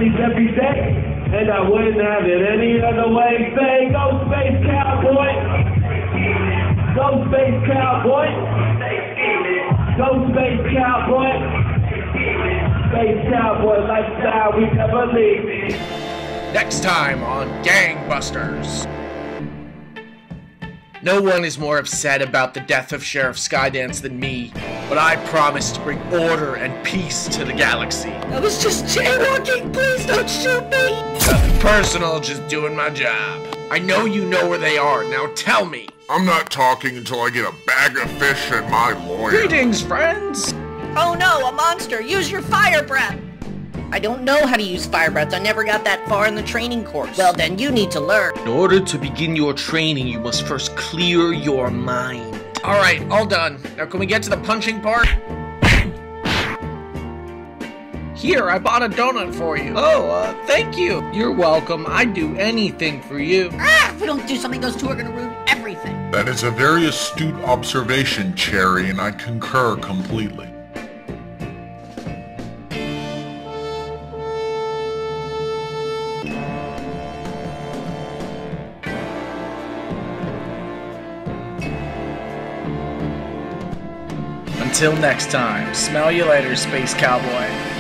smileys every day, and I wouldn't have it any other way. Say, go Space Cowboy! Go Space Cowboy! Go Space Cowboy! Space Cowboy lifestyle, we never leave. Next time on Gangbusters. No one is more upset about the death of Sheriff Skydance than me, but I promise to bring order and peace to the galaxy. I was just jaywalking, please don't shoot me! Nothing personal, just doing my job. I know you know where they are, now tell me. I'm not talking until I get a bag of fish and my lawyer. Greetings, friends! Oh no, a monster! Use your fire breath! I don't know how to use fire breaths. I never got that far in the training course. Well then, you need to learn. In order to begin your training, you must first clear your mind. Alright, all done. Now can we get to the punching part? Here, I bought a donut for you. Oh, thank you. You're welcome. I'd do anything for you. If we don't do something, those two are gonna ruin everything. That is a very astute observation, Cherry, and I concur completely. Until next time, smell you later, Space Cowboy.